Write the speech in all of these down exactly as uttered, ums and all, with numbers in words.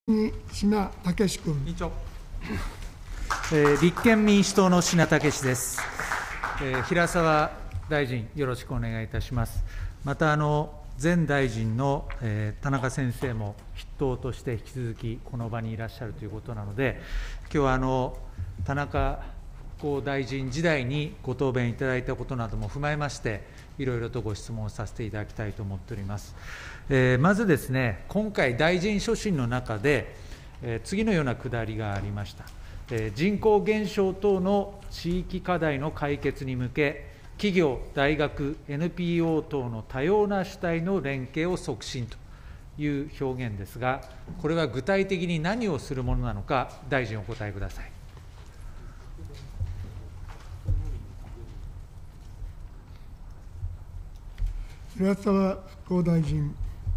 品武君。 委員長、えー、立憲民主党の品武です、えー、平沢大臣、よろしくお願いいたします。またあの前大臣の、えー、田中先生も筆頭として引き続きこの場にいらっしゃるということなので、今日はあの田中復興大臣時代にご答弁いただいたことなども踏まえまして、いろいろとご質問をさせていただきたいと思っております。えー、まずですね、今回、大臣所信の中で、えー、次のようなくだりがありました。えー、人口減少等の地域課題の解決に向け、企業、大学、エヌピーオー 等の多様な主体の連携を促進という表現ですが、これは具体的に何をするものなのか、大臣お答えください。 平沢復興大臣。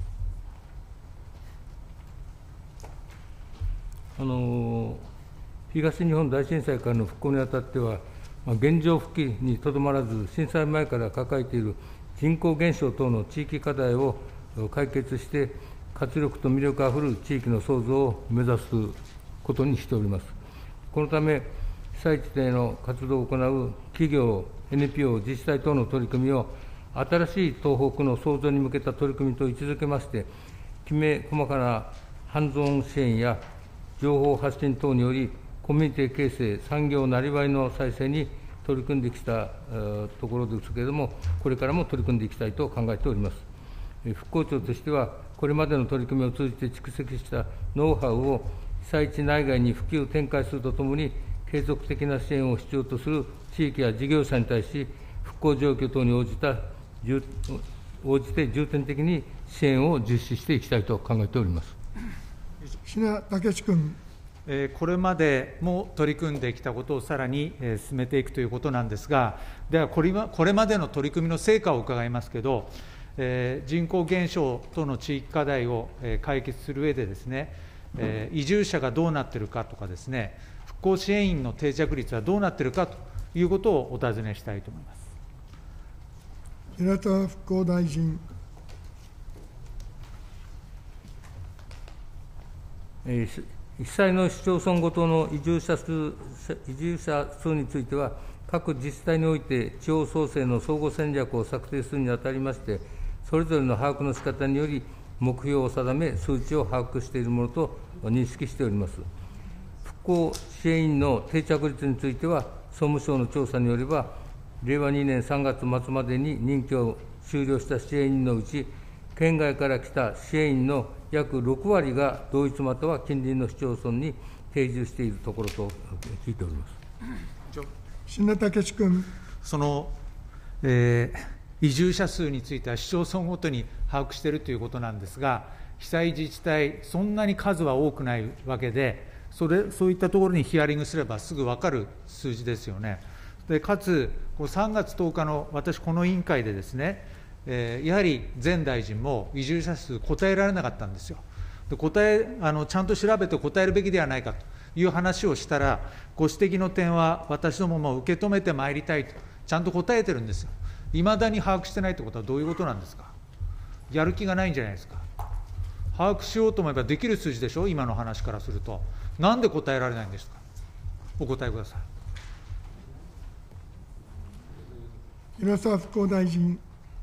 あの東日本大震災からの復興にあたっては、現状復帰にとどまらず、震災前から抱えている人口減少等の地域課題を解決して、活力と魅力あふれる地域の創造を目指すことにしております。このため、被災地での活動を行う企業、エヌピーオー、自治体等の取り組みを、新しい東北の創造に向けた取り組みと位置づけまして、きめ細かなハンズオン支援や情報発信等により、コミュニティ形成、産業なりわいの再生に取り組んできたところですけれども、これからも取り組んでいきたいと考えております。復興庁としては、これまでの取り組みを通じて蓄積したノウハウを被災地内外に普及展開するとともに、継続的な支援を必要とする地域や事業者に対し、復興状況等に応じた応じて重点的に支援を実施していきたいと考えております。 品武君。 これまでも取り組んできたことをさらに進めていくということなんですが、ではこれこれまでの取り組みの成果を伺いますけれど、人口減少等の地域課題を解決する上でですね、移住者がどうなっているかとかですね、復興支援員の定着率はどうなっているかということをお尋ねしたいと思います。 平沢復興大臣。 えー被災の市町村ごとの移住者数、移住者数については、各自治体において地方創生の総合戦略を策定するにあたりまして、それぞれの把握の仕方により、目標を定め、数値を把握しているものと認識しております。復興支援員の定着率については、総務省の調査によれば、れいわにねんさんがつ末までに任期を終了した支援員のうち、県外から来た支援員の約ろくわりが同一または近隣の市町村に定住しているところと聞いております。 品武君。 その、えー、移住者数については市町村ごとに把握しているということなんですが、被災自治体、そんなに数は多くないわけで、それそういったところにヒアリングすればすぐ分かる数字ですよね。でかつ、さんがつとおかの私、この委員会でですね、えー、やはり前大臣も移住者数答えられなかったんですよ。で答えあのちゃんと調べて答えるべきではないかという話をしたら、ご指摘の点は私どもも受け止めてまいりたいと、ちゃんと答えてるんですよ。いまだに把握してないということはどういうことなんですか。やる気がないんじゃないですか。把握しようと思えばできる数字でしょ、今の話からすると。なんで答えられないんですか。お答えください。 平沢復興大臣。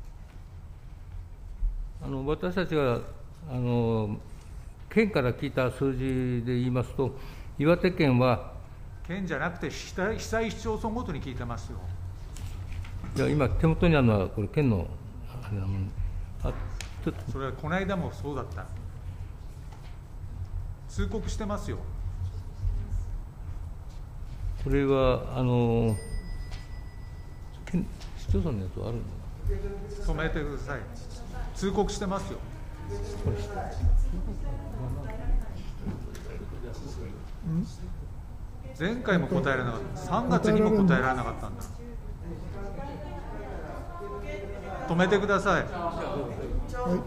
あの私たちがあの県から聞いた数字で言いますと、岩手県は、 県じゃなくて被災、被災市町村ごとに聞いてますよ。 いや今、手元にあるのは、これ、県のあれなもんあちょそれはこの間もそうだった。通告してますよ。これはあの県市町村のやつはあるの止めてください。通告してますよ。前回も答えられなかった、さんがつにも答えられなかったんだ。止めてください。 はい、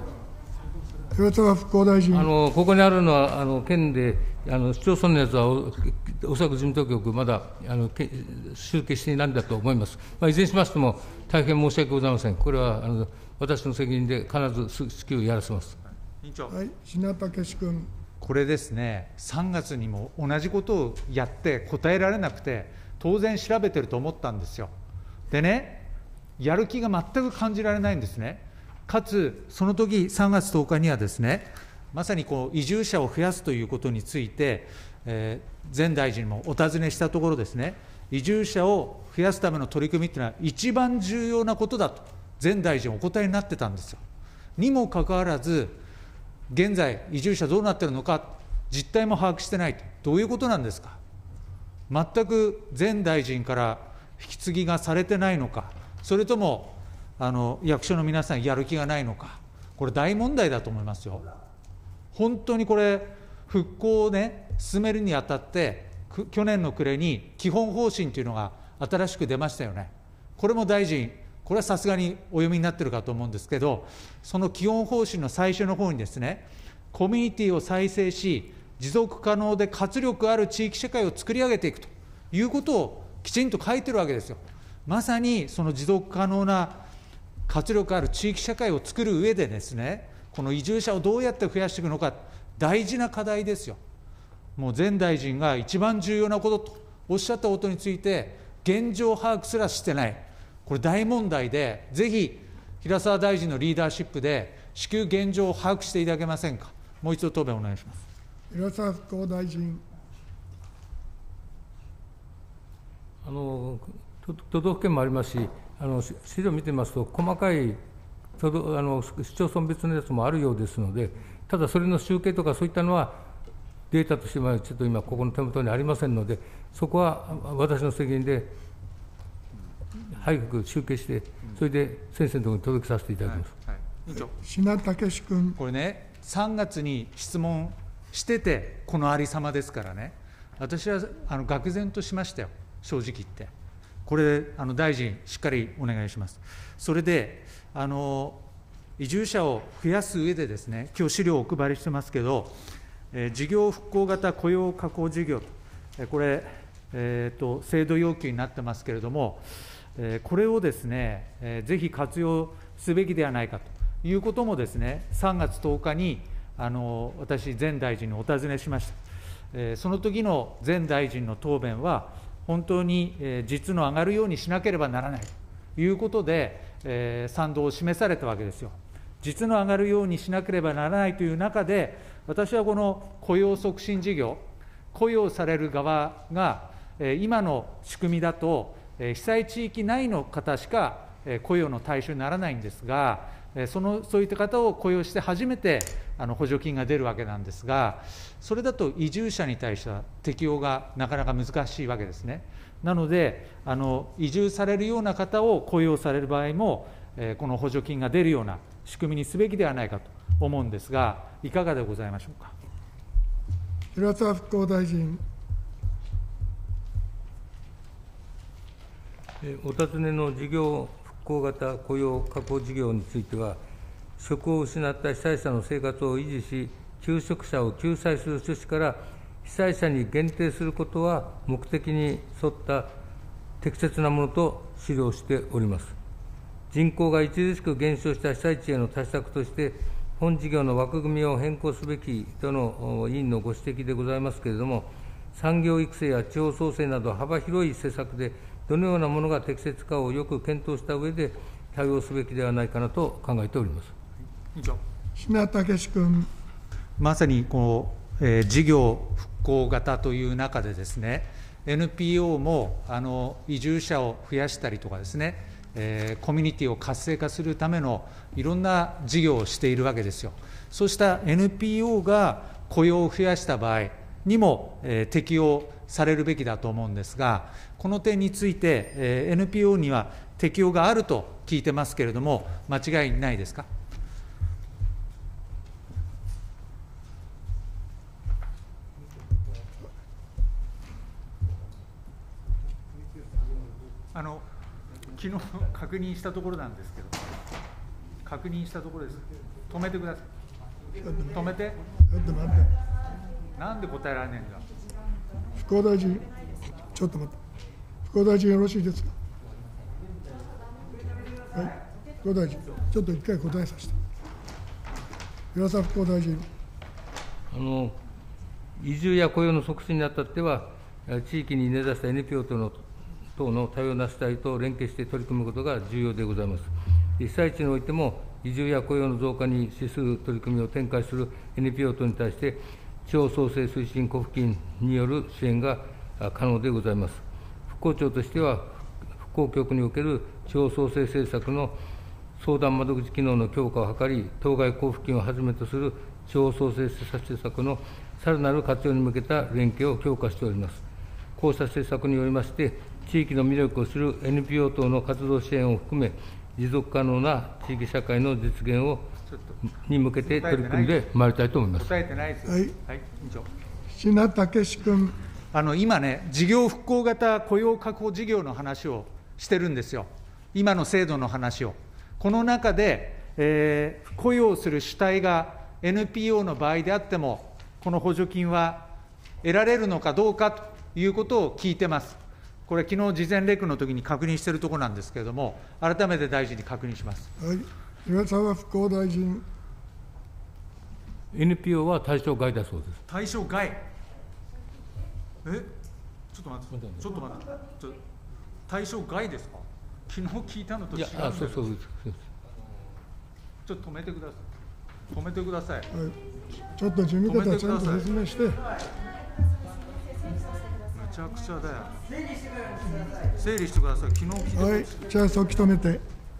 平沢復興大臣。 あのここにあるのは、あの県であの市町村のやつは、おおそらく事務当局、まだあの集計していないんだと思います。まあ、いずれにしましても、大変申し訳ございません。これはあの私の責任で必ず至急やらせます。 委員長。 はい、品武君。 これですね、さんがつにも同じことをやって答えられなくて、当然調べてると思ったんですよ。でね、やる気が全く感じられないんですね。かつ、その時さんがつとおかにはですね、まさにこう移住者を増やすということについて、えー、前大臣もお尋ねしたところですね、移住者を増やすための取り組みというのは一番重要なことだと前大臣お答えになってたんですよ。にもかかわらず、現在移住者どうなっているのか実態も把握してないと、どういうことなんですか。全く前大臣から引き継ぎがされてないのか、それともあの役所の皆さんやる気がないのか、これ大問題だと思いますよ。本当にこれ復興をね進めるにあたって、去年の暮れに基本方針というのが新しく出ましたよね。これも大臣、これはさすがにお読みになってるかと思うんですけど、その基本方針の最初の方にですね、コミュニティを再生し、持続可能で活力ある地域社会を作り上げていくということをきちんと書いてるわけですよ。まさにその持続可能な活力ある地域社会を作る上でですね、この移住者をどうやって増やしていくのか、大事な課題ですよ。もう前大臣が一番重要なこととおっしゃったことについて、現状把握すらしてない、これ大問題で、ぜひ平沢大臣のリーダーシップで、至急現状を把握していただけませんか。もう一度答弁お願いします。 平沢復興大臣。 あの都道府県もありますし、あの資料を見てますと、細かいあの市町村別のやつもあるようですので、ただそれの集計とかそういったのは、データとしてはちょっと今、ここの手元にありませんので、そこは私の責任で早く集計して、それで先生のところに届けさせていただきます。はいはい、 委員長品武君。 これね、さんがつに質問してて、このありさまですからね、私はあの愕然としましたよ、正直言って。これ、あの大臣、しっかりお願いします。それで、あの移住者を増やす上でですね、今日資料をお配りしてますけど、えー、事業復興型雇用確保事業と、えー、これ、えーと、制度要求になってますけれども、えー、これをですね、えー、ぜひ活用すべきではないかということもですね、さんがつとおかにあの私、前大臣にお尋ねしました。えー、その時の前大臣の答弁は、本当に、えー、実の上がるようにしなければならないということで、えー、賛同を示されたわけですよ。実の上がるようにしなければならないという中で、私はこの雇用促進事業、雇用される側が、えー、今の仕組みだと、えー、被災地域内の方しか、えー、雇用の対象にならないんですが、えー、そのそういった方を雇用して初めてあの補助金が出るわけなんですが、それだと移住者に対しては適用がなかなか難しいわけですね。なので、あの移住されるような方を雇用される場合も、えー、この補助金が出るような仕組みにすべきではないかと思うんですが、いかがでございましょうか。 平沢復興大臣。 お尋ねの事業復興型雇用確保事業については、職を失った被災者の生活を維持し、求職者を救済する趣旨から被災者に限定することは目的に沿った適切なものと資料しております。人口が著しく減少した被災地への対策として、本事業の枠組みを変更すべきとの委員のご指摘でございますけれども、産業育成や地方創生など幅広い施策で、どのようなものが適切かをよく検討した上で対応すべきではないかなと考えております。 品武君。 まさにこう、えー、事業復興型という中でですね、エヌピーオー もあの移住者を増やしたりとかですね、えー、コミュニティを活性化するためのいろんな事業をしているわけですよ。そうした エヌピーオー が雇用を増やした場合にも、えー、適用されるべきだと思うんですが、この点について、えー、エヌピーオー には適用があると聞いてますけれども、間違いないですか。あの昨日確認したところなんですけど、確認したところです。止めてください。止めて。 ちょっと待って。 なんで答えられないんだ。 復興大臣、ちょっと待って。復興大臣よろしいですか。はい、復興大臣、ちょっと一回答えさせて。平沢復興大臣。 あの移住や雇用の促進にあたっては、地域に根ざした エヌピーオー 等の等の多様な主体と連携して取り組むことが重要でございます。被災地においても、移住や雇用の増加に資する取り組みを展開する エヌピーオー 等に対して、地方創生推進交付金による支援が可能でございます。復興庁としては、復興局における地方創生政策の相談窓口機能の強化を図り、当該交付金をはじめとする地方創生施策のさらなる活用に向けた連携を強化しております。こうした施策によりまして、地域の魅力を知る エヌピーオー 等の活動支援を含め、持続可能な地域社会の実現をに向けて取り組んでまいりたいと思います。 答えてないですよ。 はい、 はい、委員長。 品武君。 あの今ね、事業復興型雇用確保事業の話をしてるんですよ、今の制度の話を。この中で、えー、雇用する主体が エヌピーオー の場合であっても、この補助金は得られるのかどうかということを聞いてます。これ、昨日事前レクの時に確認しているところなんですけれども、改めて大臣に確認します。 はい、岩沢復興大臣。 エヌピーオー は対象外だそうです。 対象外。え、ちょっと待って、ちょっと待って、ちょ対象外ですか。昨日聞いたのと違うんだよ。いや、あ、そうそうです。ちょっと止めてください。止めてください。はい、 ちょっと事務方ちゃんと説明して。めちゃくちゃだよ。整理してください。昨日聞いた。 はい、じゃあ早期止めて。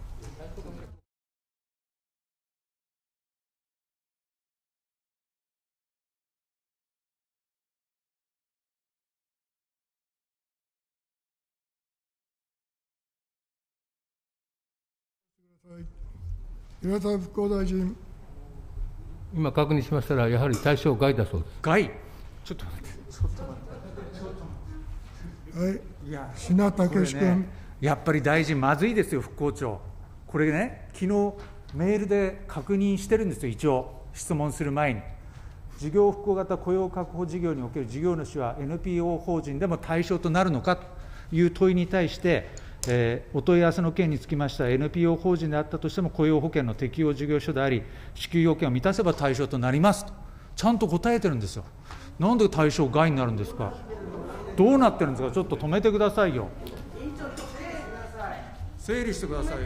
岩沢復興大臣。 今確認しましたら、やはり対象外だそうです。 外。ちょっと待って。ちょっと待って。 はい。いや、品武君、ね。 やっぱり大臣まずいですよ、復興庁。これね、昨日メールで確認してるんですよ、一応質問する前に。事業復興型雇用確保事業における事業主は エヌピーオー 法人でも対象となるのかという問いに対して、えー、お問い合わせの件につきましては、エヌピーオー 法人であったとしても雇用保険の適用事業所であり、支給要件を満たせば対象となりますと、ちゃんと答えてるんですよ。なんで対象外になるんですか。どうなってるんですか。ちょっと止めてくださいよ。整理してくださいよ。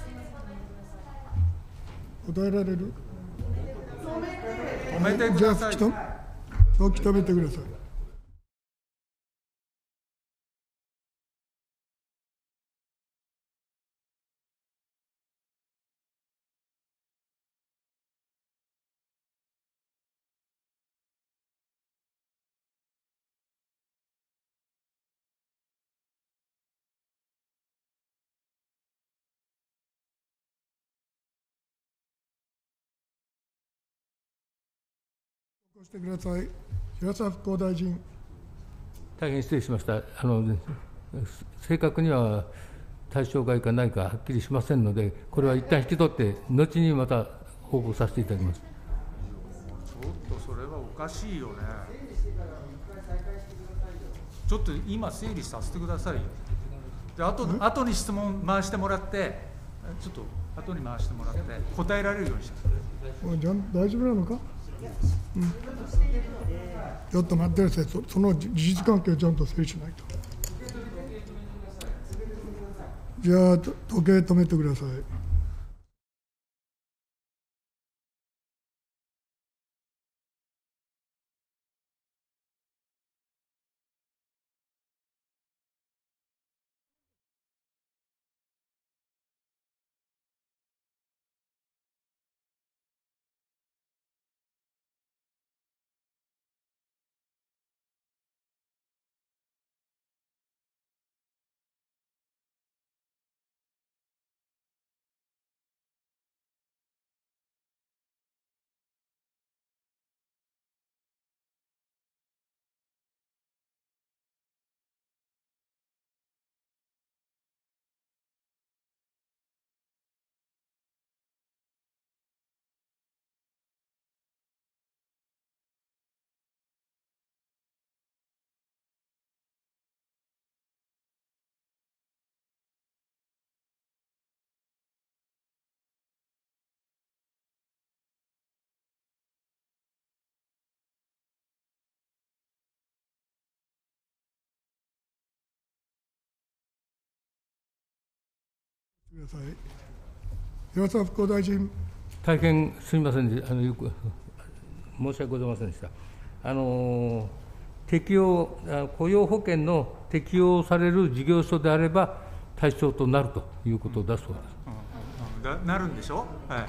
答えられる。 止めてください。 じゃあ、早期止めてください。してください。平沢復興大臣。 大変失礼しました。あの正確には対象外かないかはっきりしませんので、これは一旦引き取って、後にまた報告させていただきます。ちょっとそれはおかしいよね。ちょっと今、整理させてくださいよ。で、あと後に質問回してもらって、ちょっと後に回してもらって、答えられるようにしてください。 じゃ大丈夫なのか。うん、ちょっと待ってください。そ、その事実関係をちゃんと整理しないと。じゃあ時計止めてください。 平沢復興大臣。 大変すみませんで、あのよく申し訳ございませんでした。あの適用雇用保険の適用される事業所であれば、対象となるということだそうです。 うんうんうん、なるんでしょ、はい、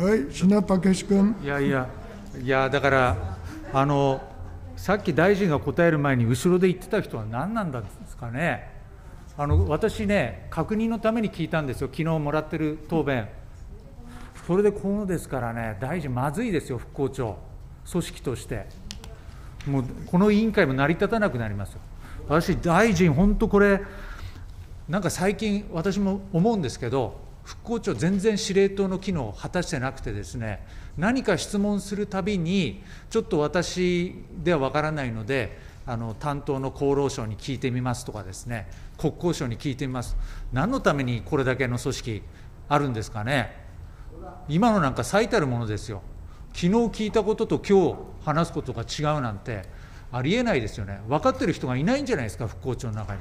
はい、品武君。 いやいや、いやだからあの、さっき大臣が答える前に、後ろで言ってた人は何なんですかね。あの私ね、確認のために聞いたんですよ、昨日もらってる答弁。それでこうですからね、大臣、まずいですよ、復興庁、組織として。もうこの委員会も成り立たなくなりますよ。私、大臣、本当これ、なんか最近、私も思うんですけど、復興庁、全然司令塔の機能を果たしてなくてですね、何か質問するたびに、ちょっと私では分からないので、あの担当の厚労省に聞いてみますとかですね、国交省に聞いてみます、何のためにこれだけの組織あるんですかね。今のなんか最たるものですよ。昨日聞いたことと今日話すことが違うなんてありえないですよね。分かってる人がいないんじゃないですか、復興庁の中に。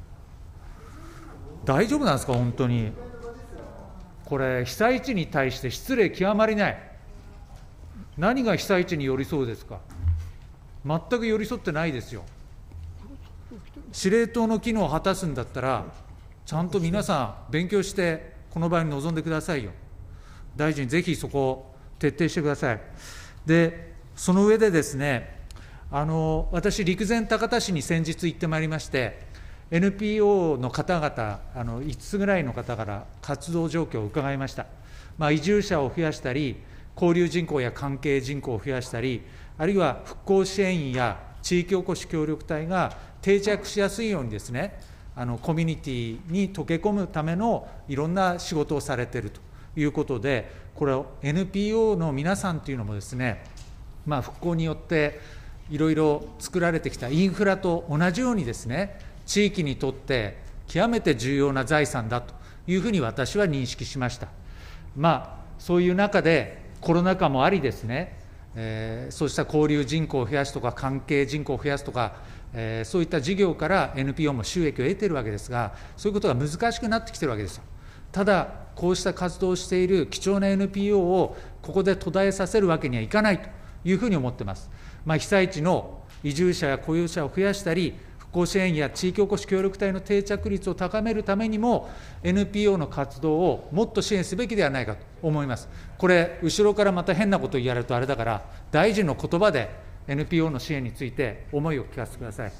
大丈夫なんですか、本当に。これ、被災地に対して失礼極まりない。何が被災地に寄り添うですか。全く寄り添ってないですよ。司令塔の機能を果たすんだったら、ちゃんと皆さん、勉強して、この場に臨んでくださいよ。大臣、ぜひそこを徹底してください。で、その上でですね、あの私、陸前高田市に先日行ってまいりまして、エヌピーオー の方々、あのいつつぐらいの方から活動状況を伺いました。まあ、移住者を増やしたり、交流人口や関係人口を増やしたり、あるいは復興支援員や地域おこし協力隊が定着しやすいようにですね、あのコミュニティに溶け込むためのいろんな仕事をされているということで、これ、エヌピーオー の皆さんというのもですね、まあ、復興によっていろいろ作られてきたインフラと同じようにですね、地域にとって極めて重要な財産だというふうに私は認識しました。まあ、そういう中でコロナ禍もありですね、えー、そうした交流人口を増やすとか、関係人口を増やすとか、えー、そういった事業から エヌピーオー も収益を得ているわけですが、そういうことが難しくなってきているわけですよ。ただ、こうした活動をしている貴重な エヌピーオー をここで途絶えさせるわけにはいかないというふうに思っています。まあ、被災地の移住者や雇用者を増やしたり、復興支援や地域おこし協力隊の定着率を高めるためにも、エヌピーオー の活動をもっと支援すべきではないかと思います。これ、後ろからまた変なことを言われるとあれだから、大臣の言葉で エヌピーオー の支援について思いを聞かせてください。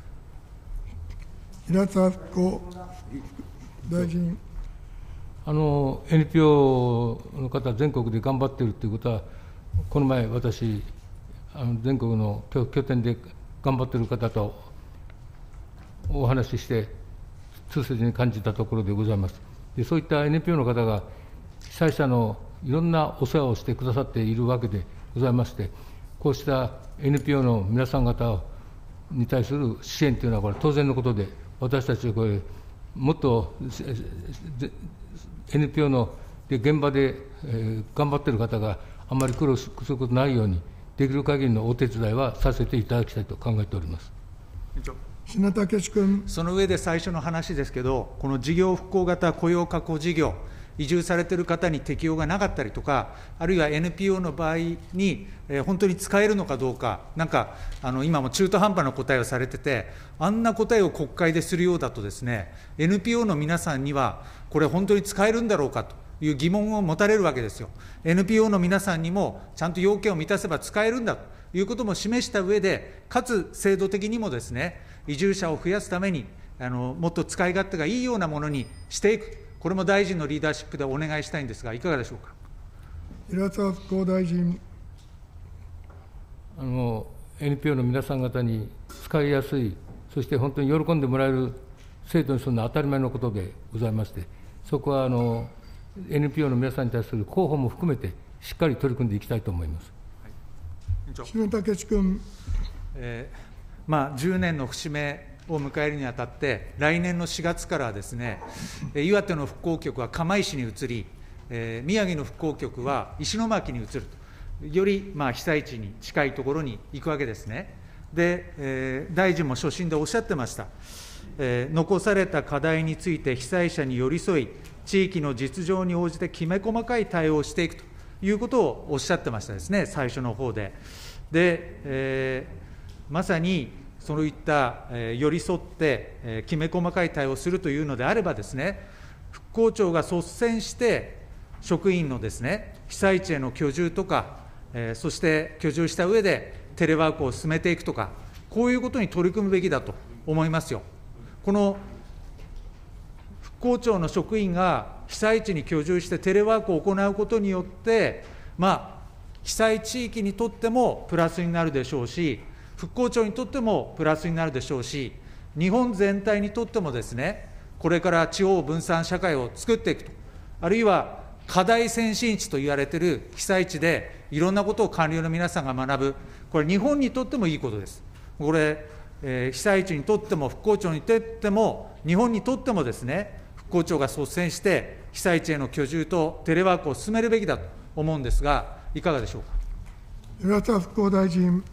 平沢復興大臣。 あの エヌピーオー の方、全国で頑張っているということは、この前、私、あの全国の拠点で頑張っている方とお話しして、痛切に感じたところでございます。でそういった エヌピーオー の方が、被災者のいろんなお世話をしてくださっているわけでございまして、こうした エヌピーオー の皆さん方に対する支援というのは、これ、当然のことで、私たちはこれ、もっと エヌピーオー ので現場で、えー、頑張っている方があんまり苦労することないように、できる限りのお手伝いはさせていただきたいと考えております。 品武君。 その上で最初の話ですけど、この事業復興型雇用確保事業、移住されている方に適用がなかったりとか、あるいは エヌピーオー の場合に、えー、本当に使えるのかどうか、なんかあの今も中途半端な答えをされてて、あんな答えを国会でするようだとですね、エヌピーオー の皆さんには、これ、本当に使えるんだろうかという疑問を持たれるわけですよ。エヌピーオー の皆さんにも、ちゃんと要件を満たせば使えるんだということも示した上で、かつ制度的にもですね、移住者を増やすために、あのもっと使い勝手がいいようなものにしていく、これも大臣のリーダーシップでお願いしたいんですが、いかがでしょうか。 平沢復興大臣。 あの エヌピーオー の皆さん方に使いやすい、そして本当に喜んでもらえる制度にするのは当たり前のことでございまして、そこはあの エヌピーオー の皆さんに対する広報も含めて、しっかり取り組んでいきたいと思います。 品武君。 えーまあ、じゅうねんの節目を迎えるにあたって、来年のしがつからはですね、岩手の復興局は釜石に移り、えー、宮城の復興局は石巻に移ると、よりまあ被災地に近いところに行くわけですね。で、えー、大臣も所信でおっしゃってました。えー、残された課題について被災者に寄り添い、 地域の実情に応じてきめ細かい対応をしていくということをおっしゃってましたですね、最初の方で。で、えー、まさにそういった、えー、寄り添って、えー、きめ細かい対応をするというのであればですね、復興庁が率先して職員のですね、被災地への居住とか、えー、そして居住した上でテレワークを進めていくとか、こういうことに取り組むべきだと思いますよ。この復興庁の職員が被災地に居住してテレワークを行うことによって、まあ、被災地域にとってもプラスになるでしょうし、復興庁にとってもプラスになるでしょうし、日本全体にとってもですね、これから地方分散社会を作っていくと、あるいは課題先進地と言われている被災地で、いろんなことを官僚の皆さんが学ぶ、これ、日本にとってもいいことです。これ、えー、被災地にとっても、復興庁にとっても、日本にとってもですね、復興庁が率先して、被災地への居住とテレワークを進めるべきだと思うんですが、いかがでしょうか。 岩田復興大臣。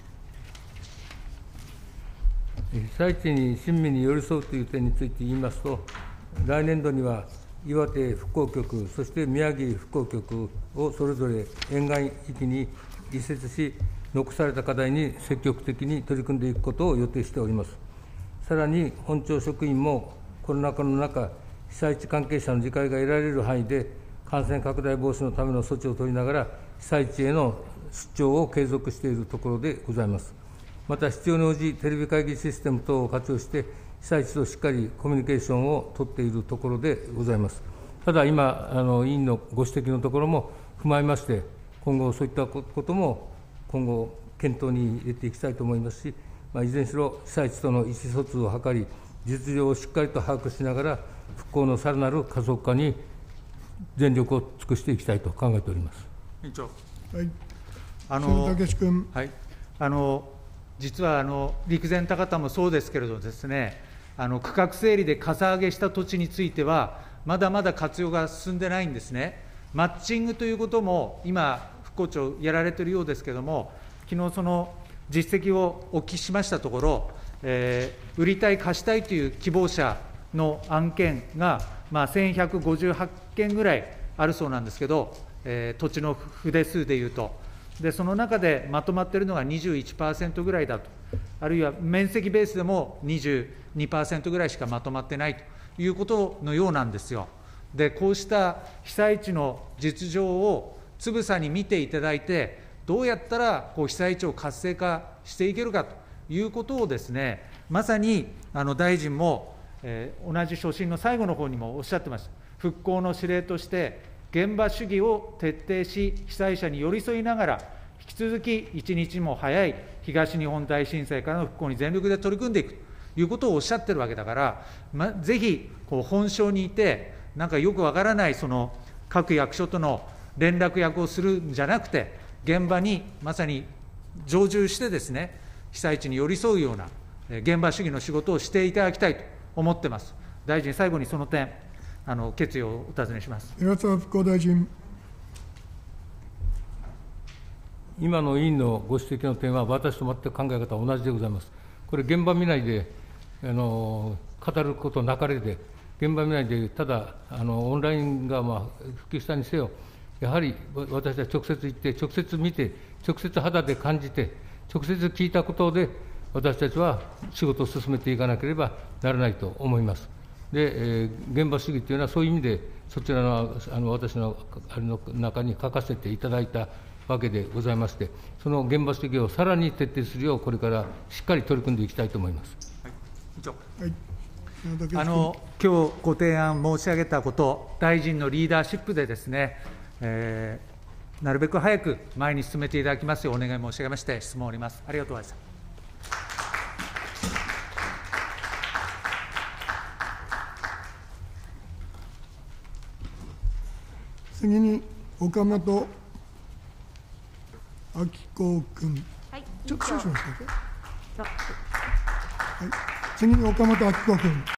被災地に親身に寄り添うという点について言いますと、来年度には岩手復興局、そして宮城復興局をそれぞれ沿岸域に移設し、残された課題に積極的に取り組んでいくことを予定しております。さらに本庁職員もコロナ禍の中、被災地関係者の理解が得られる範囲で、感染拡大防止のための措置を取りながら、被災地への出張を継続しているところでございます。また必要に応じ、テレビ会議システム等を活用して、被災地としっかりコミュニケーションを取っているところでございます。ただ、今、あの委員のご指摘のところも踏まえまして、今後、そういったことも今後、検討に入れていきたいと思いますし、まあ、いずれにしろ被災地との意思疎通を図り、実情をしっかりと把握しながら、復興のさらなる加速化に全力を尽くしていきたいと考えております。 委員長。 はい。 あの武志君。 はい。あの実はあの陸前高田もそうですけれどですね、あの区画整理でかさ上げした土地については、まだまだ活用が進んでないんですね。マッチングということも今、復興庁やられているようですけれども、昨日その実績をお聞きしましたところ、えー、売りたい、貸したいという希望者の案件が、まあ、せんひゃくごじゅうはちけんぐらいあるそうなんですけど、えー、土地の筆数でいうと。でその中でまとまっているのが にじゅういちパーセント ぐらいだと、あるいは面積ベースでも にじゅうにパーセント ぐらいしかまとまってないということのようなんですよ。でこうした被災地の実情をつぶさに見ていただいて、どうやったらこう被災地を活性化していけるかということをですね、まさにあの大臣も、えー、同じ所信の最後の方にもおっしゃってました。復興の司令として現場主義を徹底し、被災者に寄り添いながら、引き続き一日も早い東日本大震災からの復興に全力で取り組んでいくということをおっしゃっているわけだから、ま、ぜひこう本省にいて、なんかよくわからないその各役所との連絡役をするんじゃなくて、現場にまさに常駐してですね、被災地に寄り添うような現場主義の仕事をしていただきたいと思ってます。大臣、最後にその点、あの決意をお尋ねします。 岩田復興大臣。 今の委員のご指摘の点は、私と全く考え方は同じでございます。これ、現場見ないであの語ることなかれで、現場見ないで、ただあのオンラインがまあ普及したにせよ、やはり私は直接行って、直接見て、直接肌で感じて、直接聞いたことで、私たちは仕事を進めていかなければならないと思います。で、えー、現場主義というのは、そういう意味で、そちらのあの私のあれの中に書かせていただいたわけでございまして、その現場主義をさらに徹底するよう、これからしっかり取り組んでいきたいと思います。 はい、委員長。 はい、 あの今日ご提案申し上げたこと、大臣のリーダーシップでですね、えー、なるべく早く前に進めていただきますようお願い申し上げまして、質問を終わります。ありがとうございました。 次に岡本明子君。 はい、 ちょっと少々お待ちください。 はい、 次に岡本明子君。